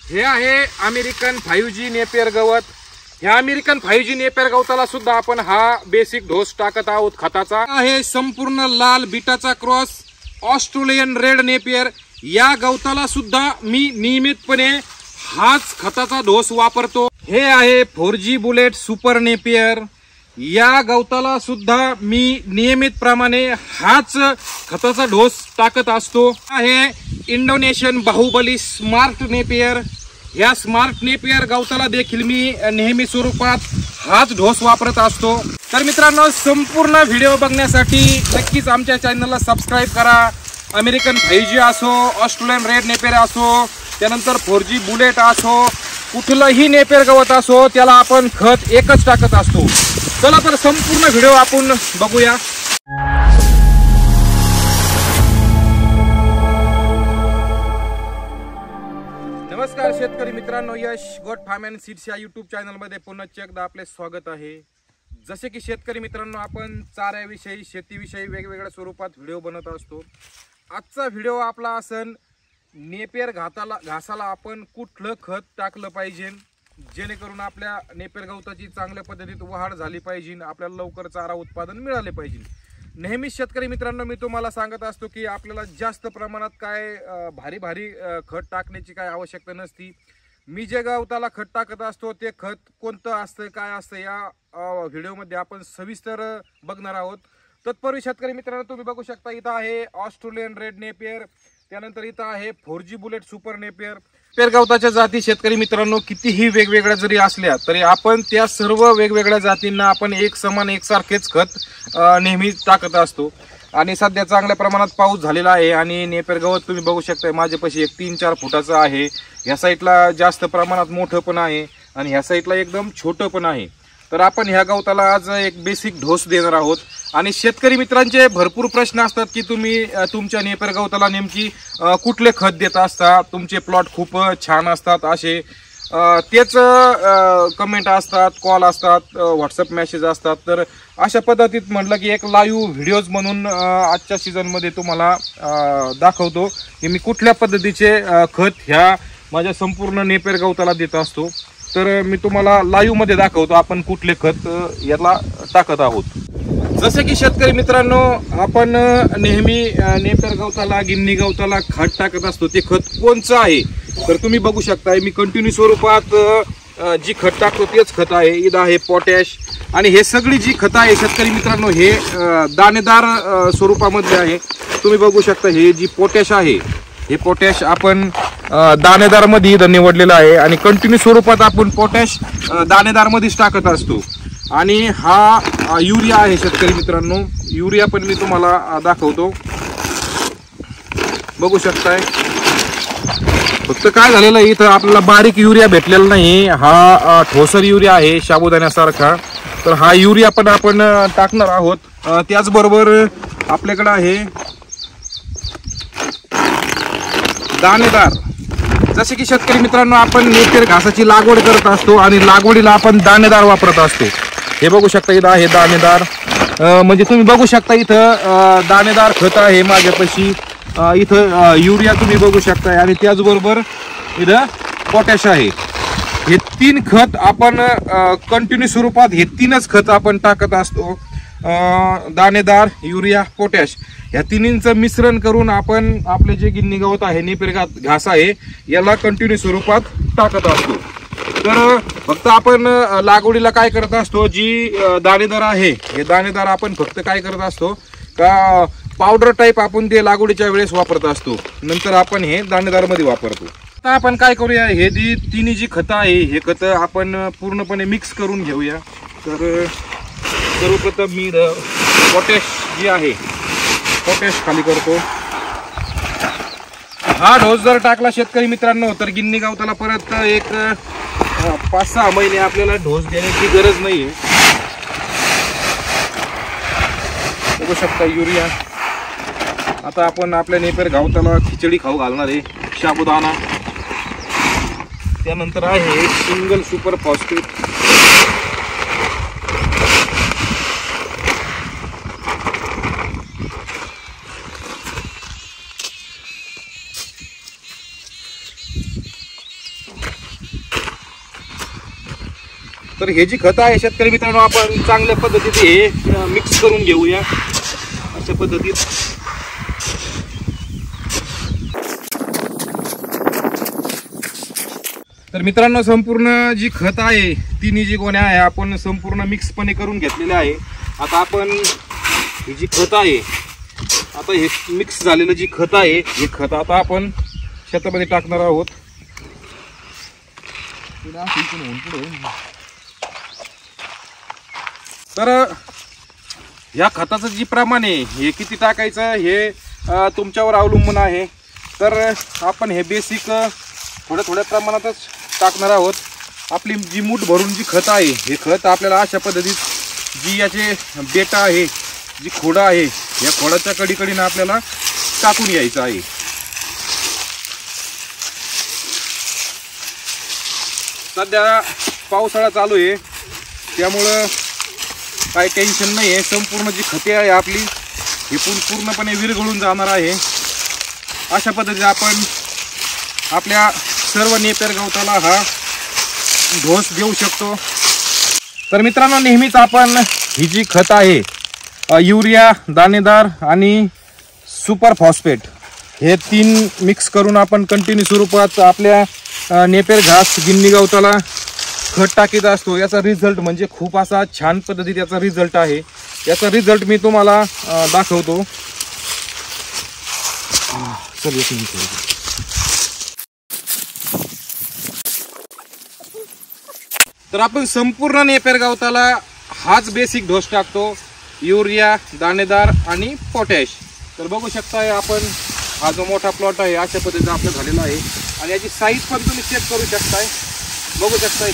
हे आहे American 5G Napier गवत। ह्या अमेरिकन 5G नेपियर गवताला सुद्धा आपण हा बेसिक डोस टाकत आहोत खताचा। आहे संपूर्ण लाल बीटाचा क्रॉस ऑस्ट्रेलियन रेड नेपियर। या गवताला सुद्धा मी नियमितपणे हाच खताचा डोस वापरतो। हे आहे 4G बुलेट सुपर नेपियर। या गवताला सुद्धा मी नियमित प्रमाणे हाच खताचा डोस टाकत असतो। आहे इंडोनेशियन बाहुबली स्मार्ट नेपियर। या स्मार्ट नेपियर गवताला देखील मी नेहमी स्वरूपात हाच डोस वापरत असतो। तर मित्रांनो, संपूर्ण व्हिडिओ बघण्यासाठी नक्कीच आमच्या चॅनलला सबस्क्राइब करा। अमेरिकन 5G असो, ऑस्ट्रेलियन रेड नेपियर असो, त्यानंतर 4G बुलेट असो, कुठलंही नेपियर गवत असो, त्याला आपण खत एकच टाकत असतो। चला तर संपूर्ण व्हिडिओ आपण बघूया। नमस्कार शेतकरी मित्रांनो, Yash goat farm and seeds या यूट्यूब चॅनल मध्ये पुन्हा एकदा आपले स्वागत आहे। जसे की शेतकरी मित्रांनो, आपण चाऱ्याविषयी, शेतीविषयी वेगवेगळ्या स्वरूपात व्हिडिओ बनवत असतो। आजचा व्हिडिओ आपला असन नेपियर घासाला आपण कुठलं खत टाकलं पाहिजे जेणेकरून आपल्या नेपियर गवताची चांगल्या पद्धतीत वाढ झाली पाहिजे, आपल्याला लवकर चारा उत्पादन मिळाले पाहिजे। नेहमी शेतकरी मित्रांनो, मी तुम्हाला सांगत असतो की आपल्याला जास्त प्रमाणात काय भारी खत टाकण्याची काय आवश्यकता नसती। मी जे गवताला खत टाकत असतो ते खत कोणतं असतं, काय असतं, या व्हिडिओमध्ये आपण सविस्तर बघणार आहोत। तत्पूर्वी शेतकरी मित्रांनो, तुम्ही बघू शकता इथं आहे ऑस्ट्रेलियन रेड नेपियर, त्यानंतर इथं आहे 4G bullet super Napier. Napier गवताच्या जाती शेतकरी मित्रांनो कितीही वेगवेगळ्या जरी असल्या तरी आपण त्या सर्व वेगवेगळ्या जातींना आपण एक समान एकसारखेच खत नेहमी टाकत असतो। आणि सध्या चांगल्या प्रमाणात पाऊस झालेला आहे आणि नेपियर गवत तुम्ही बघू शकता माझ्यापाशी एक 3-4 फुटाचं आहे। ह्या साईडला जास्त प्रमाणात मोठं पण आहे आणि ह्या साईडला एकदम छोटं पण आहे। तर आपण ह्या गवताला आज एक बेसिक डोस देणार आहोत। आणि शेतकरी मित्रांचे भरपूर प्रश्न असतात की तुम्ही तुमच्या नेपियर गवताला नेमकी कुठले खत देत असता, तुमचे प्लॉट खूप छान असतात असे, तेच कमेंट असतात, कॉल असतात, व्हॉट्सअप मेसेज असतात। तर अशा पद्धतीत म्हटलं की एक लाईव्ह व्हिडिओज म्हणून आजच्या सीझनमध्ये तुम्हाला दाखवतो की मी कुठल्या पद्धतीचे खत ह्या माझ्या संपूर्ण नेपियर गवताला देत असतो। तर मी तुम्हाला लाईव्ह मध्ये दाखवतो आपण कुठले खत याला टाकत आहोत। जसे की शेतकरी मित्रांनो, आपण नेहमी नेपियर गवताला, गिन्नी गवताला खत टाकत असतो, ते खत कोणचं आहे तर तुम्ही बघू शकता मी कंटिन्यू स्वरूपात जी खत टाकतो तेच खत आहे। इथं आहे पोटॅश आणि हे सगळी जी खत आहे शेतकरी मित्रांनो हे दाणेदार स्वरूपामध्ये आहे। तुम्ही बघू शकता हे जी पोटॅश आहे, हे पोटॅश आपण दाणेदार मध्ये इथं निवडलेलं आहे आणि कंटिन्यू स्वरूपात आपण पोटॅश दाणेदार मध्येच टाकत असतो। आणि हा युरिया आहे शेतकरी मित्रांनो, युरिया पण मी तुम्हाला दाखवतो, बघू शकताय। फक्त काय झालेलं आहे इथं आपल्याला बारीक युरिया भेटलेला नाही, हा ठोसर युरिया आहे साबुदाण्यासारखा। तर हा युरिया पण आपण टाकणार आहोत। त्याचबरोबर आपल्याकडे आहे दाणेदार। जसे की शेतकरी मित्रांनो, आपण नेपियर घासाची लागवड करत असतो आणि लागवडीला आपण दाणेदार वापरत असतो। हे बघू शकता इथं आहे दाणेदार, म्हणजे तुम्ही बघू शकता इथं दाणेदार खत आहे माझ्यापाशी, इथं युरिया तुम्ही बघू शकता आणि त्याचबरोबर इथं पोटॅश आहे। हे 3 खत आपण कंटिन्यू स्वरूपात हे 3च खत आपण टाकत असतो, दाणेदार, युरिया, पोटॅश। या तिन्हींचं मिश्रण करून आपण आपले जे गिन्नी गवत आहे, नेपियर घास आहे, याला कंटिन्यू स्वरूपात टाकत असतो। तर फक्त आपण लागवडीला काय करत असतो, जी दाणेदार आहे हे दाणेदार आपण फक्त काय करत असतो का पावडर टाईप आपण ते लागवडीच्या वेळेस वापरत असतो, नंतर आपण हे दाणेदार मध्ये वापरतो। आता आपण काय करूया, हे जी तिन्ही जी खतं आहे हे खतं आपण पूर्णपणे मिक्स करून घेऊया। तर सर्वप्रथम मी पोटॅश जी आहे पोटॅश खाली करतो। हा डोस जर टाकला शेतकरी मित्रांनो तर गिन्नी गवताला परत एक 5-6 महिने आपल्याला डोस देण्याची गरज नाहीये। बघू शकता युरिया। आता आपण आपल्या नेपियर गवताला खिचडी खाऊ घालणार आहे, साबुदाणा, त्यानंतर आहे सिंगल सुपर फॉस्फेट, तर हे जी खतं आहे शेतकरी मित्रांनो आपण चांगल्या पद्धतीने हे मिक्स करून घेऊया अशा पद्धतीत. तर मित्रांनो संपूर्ण जी खत आहे तिन्ही जी गोण्या आहे आपण संपूर्ण मिक्सपणे करून घेतलेले आहे. आता आपण ही जी खत आहे आता हे मिक्स झालेलं जी खत आहे हे खत आता आपण शेतामध्ये टाकणार आहोत. तर या खताचं जी प्रमाण आहे हे किती टाकायचं हे तुमच्यावर अवलंबून आहे. तर आपण हे बेसिक थोड्या प्रमाणातच टाकणार आहोत. आपली जी मूठ भरून जी खत आहे हे खत आपल्याला अशा पद्धतीत जी याचे बेटा आहे जी खोडं आहे या खोडाच्या कडीकडीनं आपल्याला टाकून घ्यायचं आहे. सध्या पावसाळा चालू आहे त्यामुळं काही टेन्शन नाही आहे. संपूर्ण जी खते आहे आपली ही पूर्णपणे विरघळून जाणार आहे. अशा पद्धतीने आपण आपल्या सर्व नेपेर गवताला हा ढोस देऊ शकतो. तर मित्रांनो नेहमीच आपण ही जी खत आहे युरिया, दाणेदार आणि सुपर फॉस्फेट हे 3 मिक्स करून आपण कंटिन्यू स्वरूपात आपल्या नेपेर घास गिन्नी गवताला खत टाकीत असतो. याचा रिझल्ट म्हणजे खूप असा छान पद्धतीत याचा रिझल्ट आहे. याचा रिझल्ट मी तुम्हाला दाखवतो. तर आपण संपूर्ण नेपेर गवताला हाच बेसिक डोस टाकतो युरिया, दाणेदार आणि पोटॅश. तर बघू शकताय आपण हा जो मोठा प्लॉट आहे अशा पद्धतीचा आपला झालेला आहे आणि याची साईज पण तुम्ही चेक करू शकताय. बघू शकताय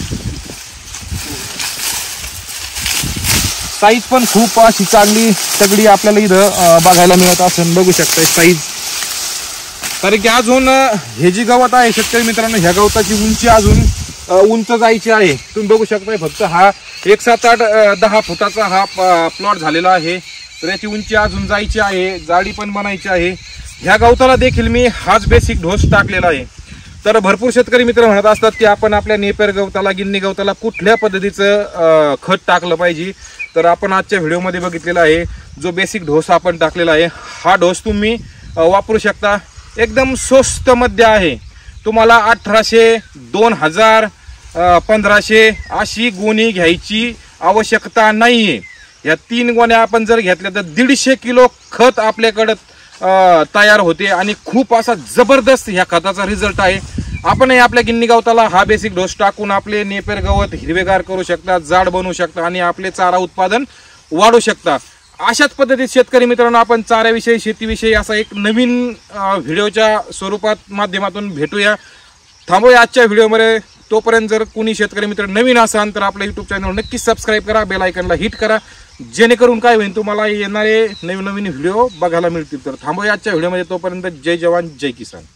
साईज पण खूप अशी चांगली सगळी आपल्याला इथं बघायला मिळत असेल. बघू शकताय साईज. कारण की अजून हे जी गवत आहे शेतकरी मित्रांनो ह्या गवताची उंची अजून उंच जायची आहे. तुम्ही बघू शकताय फक्त हा 1, 7, 8, 10 फुटाचा हा प्लॉट झालेला आहे. तर याची उंची अजून जायची आहे, जाडी पण बनायची आहे. ह्या गवताला देखील मी हाच बेसिक डोस टाकलेला आहे. तर भरपूर शेतकरी मित्र म्हणत असतात की आपण आपल्या नेपेर गवताला गिन्नी गवताला कुठल्या पद्धतीचं खत टाकलं पाहिजे. तर आपण आजच्या व्हिडिओमध्ये बघितलेला आहे जो बेसिक डोस आपण टाकलेला आहे हा डोस तुम्ही वापरू शकता. एकदम स्वस्त मध्ये आहे. तुम्हाला 1800, 2000, 1500 अशी गोणी घ्यायची आवश्यकता नाहीये. या 3 गोण्या आपण जर घेतल्या तर 150 किलो खत आपल्याकडं तयार होते आणि खूप असा जबरदस्त ह्या खताचा रिझल्ट आहे. आपणही आपल्या गिन्नी गवताला हा बेसिक डोस टाकून आपले नेपेर गवत हिरवेगार करू शकता, जाड बनवू शकता आणि आपले चारा उत्पादन वाढवू शकता. अशाच पद्धतीत शेतकरी मित्रांनो आपण चाऱ्याविषयी शेतीविषयी असा एक नवीन व्हिडिओच्या स्वरूपात माध्यमातून भेटूया. थांबूया आजच्या व्हिडिओमध्ये. तोपर्यंत जर कोणी शेतकरी मित्र नवीन असाल तर आपल्या यूट्यूब चॅनल नक्की सबस्क्राईब करा, बेल आयकॉनला हिट करा जेणेकरून काय होईल तुम्हाला येणारे नवीन व्हिडिओ बघायला मिळतील. तर थांबूया आजच्या व्हिडिओमध्ये. तोपर्यंत जय जवान जय किसान.